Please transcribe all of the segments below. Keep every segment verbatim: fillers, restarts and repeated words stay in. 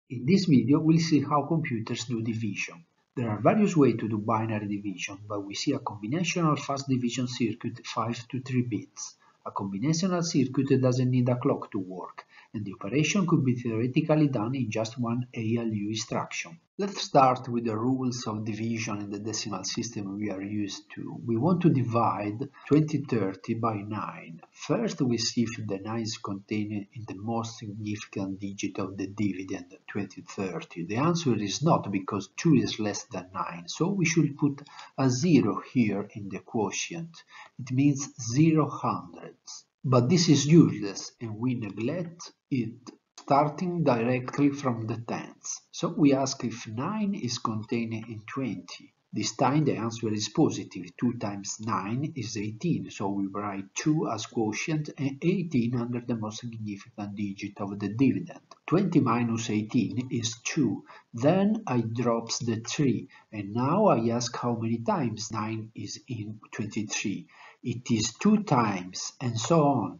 In this video, we'll see how computers do division. There are various ways to do binary division, but we see a combinational fast division circuit five to three bits. A combinational circuit doesn't need a clock to work, and the operation could be theoretically done in just one A L U instruction. Let's start with the rules of division in the decimal system we are used to. We want to divide twenty thirty by nine. First, we see if the nine is contained in the most significant digit of the dividend, twenty thirty. The answer is not, because two is less than nine, so we should put a zero here in the quotient. It means zero hundredths. But this is useless, and we neglect it, starting directly from the tens. So we ask if nine is contained in twenty. This time the answer is positive. two times nine is eighteen, so we write two as quotient and eighteen under the most significant digit of the dividend. twenty minus eighteen is two. Then I drops the three, and now I ask how many times nine is in twenty-three. It is two times, and so on.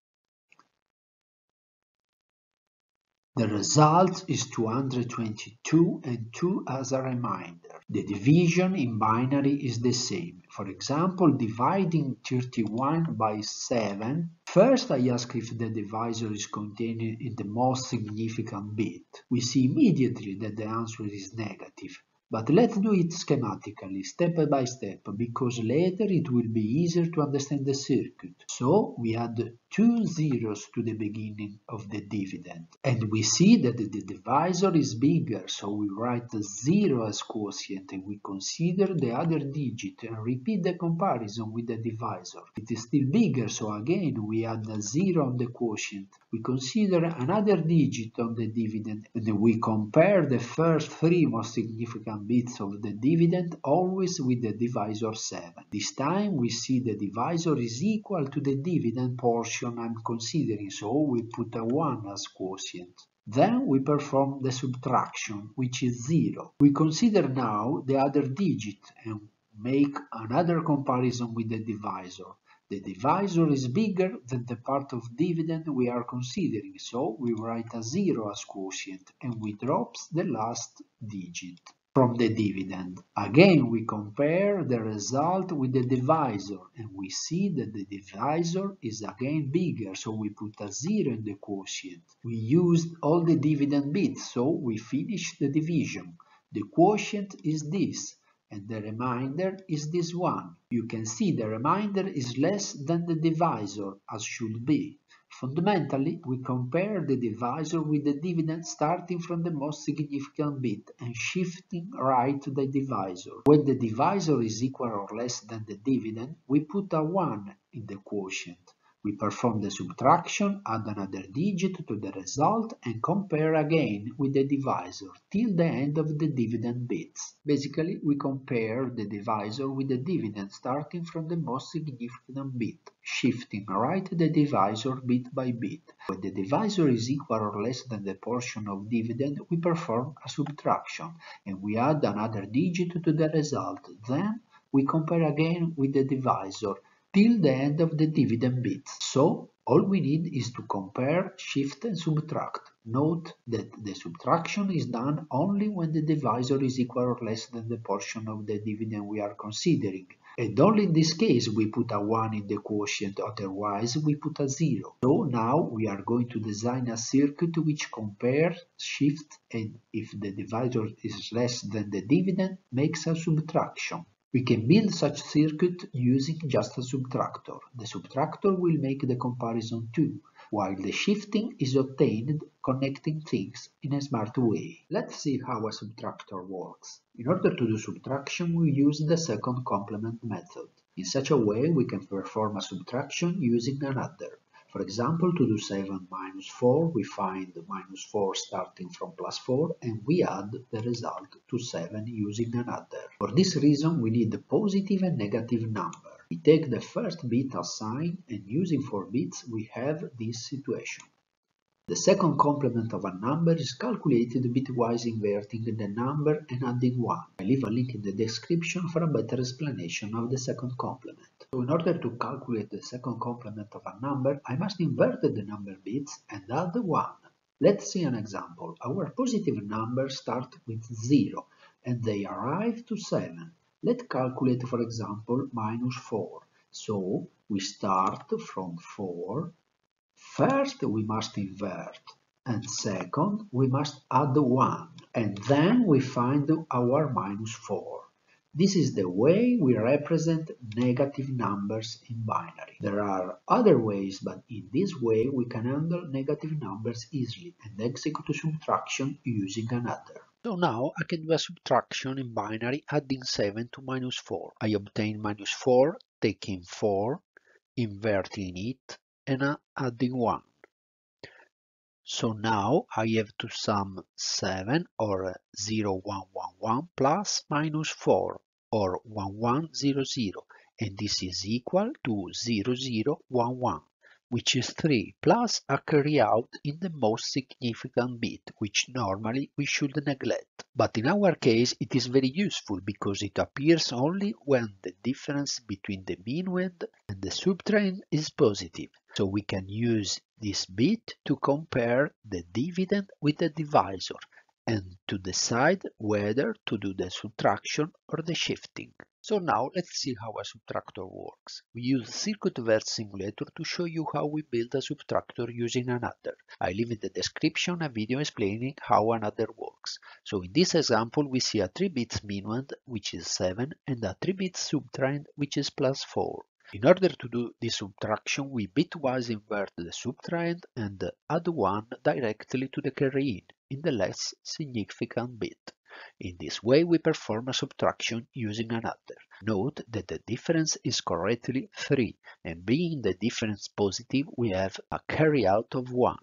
The result is two hundred twenty-two and two as a reminder. The division in binary is the same. For example, dividing thirty-one by seven. First, I ask if the divisor is contained in the most significant bit. We see immediately that the answer is negative. But let's do it schematically, step by step, because later it will be easier to understand the circuit. So we add two zeros to the beginning of the dividend. And we see that the divisor is bigger, so we write a zero as quotient and we consider the other digit and repeat the comparison with the divisor. It is still bigger, so again we add a zero on the quotient. We consider another digit on the dividend and we compare the first three most significant bits of the dividend always with the divisor seven. This time we see the divisor is equal to the dividend portion I'm considering, so we put a one as quotient. Then we perform the subtraction, which is zero. We consider now the other digit and make another comparison with the divisor. The divisor is bigger than the part of dividend we are considering, so we write a zero as quotient and we drops the last digit from the dividend. Again, we compare the result with the divisor and we see that the divisor is again bigger, so we put a zero in the quotient. We used all the dividend bits, so we finish the division. The quotient is this, and the remainder is this one. You can see the remainder is less than the divisor, as should be. Fundamentally, we compare the divisor with the dividend starting from the most significant bit and shifting right to the divisor. When the divisor is equal or less than the dividend, we put a one in the quotient. We perform the subtraction, add another digit to the result, and compare again with the divisor till the end of the dividend bits. Basically, we compare the divisor with the dividend starting from the most significant bit, shifting right the divisor bit by bit. When the divisor is equal or less than the portion of dividend, we perform a subtraction, and we add another digit to the result. Then we compare again with the divisor till the end of the dividend bits. So, all we need is to compare, shift and subtract. Note that the subtraction is done only when the divisor is equal or less than the portion of the dividend we are considering. And only in this case we put a one in the quotient, otherwise we put a zero. So now we are going to design a circuit which compares, shifts, and if the divisor is less than the dividend, makes a subtraction. We can build such circuit using just a subtractor. The subtractor will make the comparison too, while the shifting is obtained connecting things in a smart way. Let's see how a subtractor works. In order to do subtraction, we use the second complement method. In such a way, we can perform a subtraction using an adder. For example, to do seven minus four, we find minus four starting from plus four and we add the result to seven using an adder. For this reason, we need a positive and negative number. We take the first bit as sign and using four bits we have this situation. The second complement of a number is calculated bitwise inverting the number and adding one. I leave a link in the description for a better explanation of the second complement. So in order to calculate the second complement of a number, I must invert the number bits and add one. Let's see an example. Our positive numbers start with zero and they arrive to seven. Let's calculate, for example, minus four. So we start from four. First, we must invert, and second, we must add one, and then we find our minus four. This is the way we represent negative numbers in binary. There are other ways, but in this way we can handle negative numbers easily and execute subtraction using another. So now I can do a subtraction in binary adding seven to minus four. I obtain minus four, taking four, inverting it, and adding one. So now I have to sum seven or zero one one one plus minus four or one one zero zero, and this is equal to zero zero one one, which is three plus a carry out in the most significant bit, which normally we should neglect. But in our case it is very useful because it appears only when the difference between the minuend and the subtrahend is positive. So we can use this bit to compare the dividend with the divisor and to decide whether to do the subtraction or the shifting. So now let's see how a subtractor works. We use Circuitverse Simulator to show you how we build a subtractor using an adder. I leave in the description a video explaining how an adder works. So in this example we see a three bits minuend, which is seven, and a three bits subtrahend, which is plus four. In order to do this subtraction, we bitwise invert the subtrahend and add one directly to the carry-in, in the less significant bit. In this way, we perform a subtraction using an adder. Note that the difference is correctly three, and being the difference positive, we have a carry-out of one.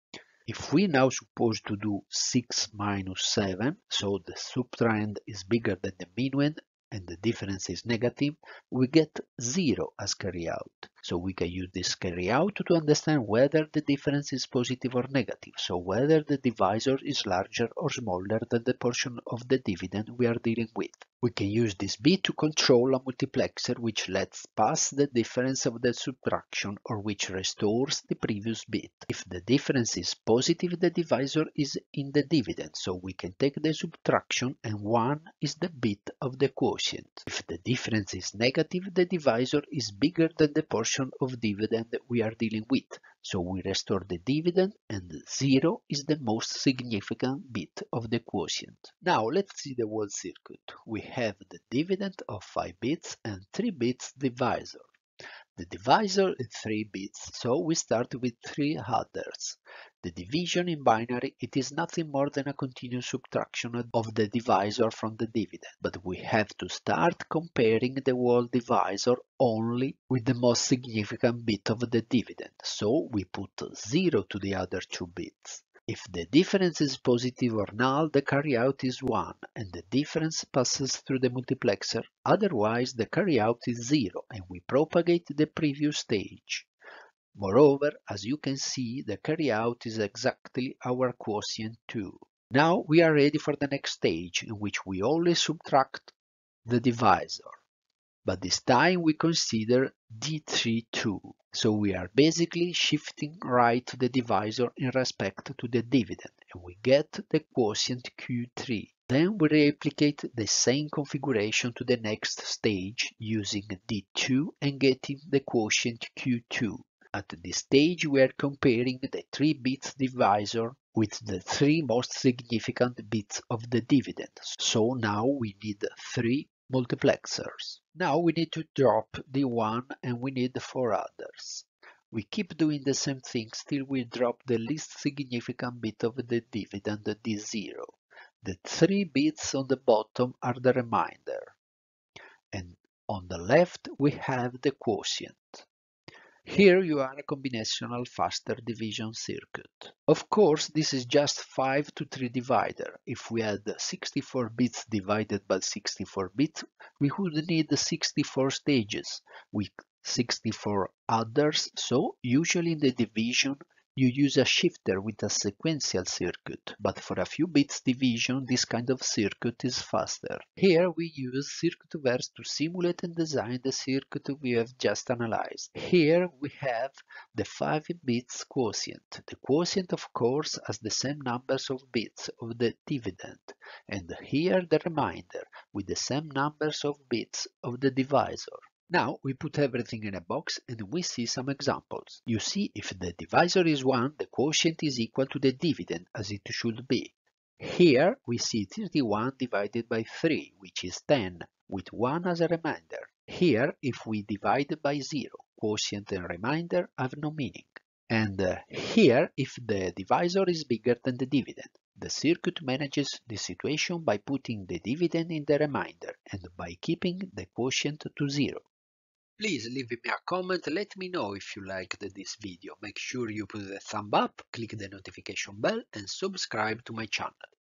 If we now suppose to do six minus seven, so the subtrahend is bigger than the minuend, and the difference is negative, we get zero as carryout. So we can use this carryout to understand whether the difference is positive or negative, so whether the divisor is larger or smaller than the portion of the dividend we are dealing with. We can use this bit to control a multiplexer which lets pass the difference of the subtraction or which restores the previous bit. If the difference is positive, the divisor is in the dividend, so we can take the subtraction and one is the bit of the quotient. If the difference is negative, the divisor is bigger than the portion of dividend we are dealing with, so we restore the dividend and zero is the most significant bit of the quotient. Now let's see the whole circuit. We have the dividend of five bits and three bits divisor. The divisor is three bits, so we start with three adders. The division in binary, it is nothing more than a continuous subtraction of the divisor from the dividend, but we have to start comparing the whole divisor only with the most significant bit of the dividend, so we put zero to the other two bits. If the difference is positive or null, the carryout is one, and the difference passes through the multiplexer. Otherwise, the carryout is zero, and we propagate the previous stage. Moreover, as you can see, the carryout is exactly our quotient too. Now we are ready for the next stage, in which we only subtract the divisor. But this time we consider D three too. So we are basically shifting right the divisor in respect to the dividend, and we get the quotient Q three. Then we replicate the same configuration to the next stage using D two and getting the quotient Q two. At this stage we are comparing the three bits divisor with the three most significant bits of the dividend. So now we need three multiplexers. Now we need to drop the one and we need four others. We keep doing the same thing till we drop the least significant bit of the dividend, D zero. The three bits on the bottom are the remainder. And on the left we have the quotient. Here you are a combinational faster division circuit. Of course, this is just five to three divider. If we had sixty-four bits divided by sixty-four bits, we would need sixty-four stages with sixty-four adders, so usually in the division you use a shifter with a sequential circuit, but for a few bits division, this kind of circuit is faster. Here we use circuitverse to simulate and design the circuit we have just analyzed. Here we have the five bits quotient. The quotient, of course, has the same numbers of bits of the dividend, and here the remainder with the same numbers of bits of the divisor. Now we put everything in a box and we see some examples. You see, if the divisor is one, the quotient is equal to the dividend, as it should be. Here we see thirty-one divided by three, which is ten, with one as a remainder. Here, if we divide by zero, quotient and remainder have no meaning. And uh, here, if the divisor is bigger than the dividend, the circuit manages the situation by putting the dividend in the remainder and by keeping the quotient to zero. Please leave me a comment, let me know if you liked this video. Make sure you put a thumb up, click the notification bell and subscribe to my channel.